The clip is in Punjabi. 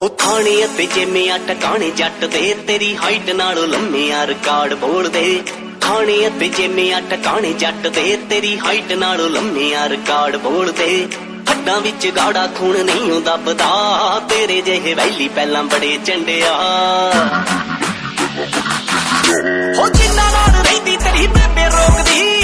ਖਾਣੇ ਅਤੇ ਜਿਵੇਂ ਟਿਕਾਣੇ ਜੱਟ ਦੇ ਤੇਰੀ ਹਾਈਟ ਨਾਲੋਂ ਲੰਮਿਆਂ ਰਿਕਾਰਡ ਬੋਲਦੇ। ਖਾਣੇ ਅਤੇ ਜਿਵੇਂ ਟਿਕਾਣੇ ਜੱਟ ਦੇ ਤੇਰੀ ਹਾਈਟ ਨਾਲੋਂ ਲੰਮਿਆਂ ਰਿਕਾਰਡ ਬੋਲਦੇ। ਹੱਡਾਂ ਵਿੱਚ ਗਾੜਾ ਖੂਨ ਨਹੀਂ ਦੱਬਦਾ ਤੇਰੇ ਜਿਹੇ ਵੈਲੀ ਪਹਿਲਾਂ ਬੜੇ ਚੰਡਿਆ। ਹੋ ਜਿੰਨਾ ਨਾਲ ਰਹਿੰਦੀ ਤੇਰੀ ਬੇਬੇ ਰੋਕਦੀ